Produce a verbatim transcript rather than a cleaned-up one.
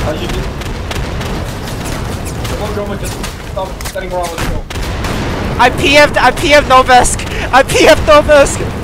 Uh, you just... Come on, Droma, just stop standing around, let's go. I P F'd, I P F'd Novesk! I P F'd Novesk!